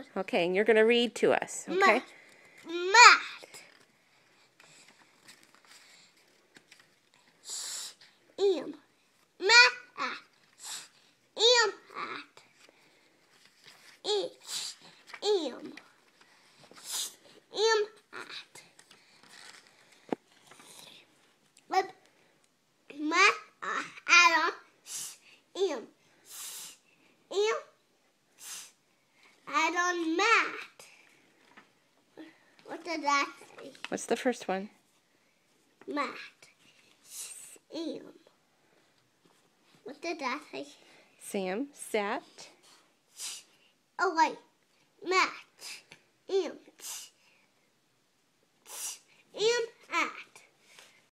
Okay, and you're going to read to us, okay? Mat. Em. Mat. Em. Hat. H. Em. Em. Hat. Lip. Mat. Adam. Em. Em. Adam. Mat. What did that say? What's the first one? Mat. Em. What did that say? Sam sat. Oh wait. Mat. Em.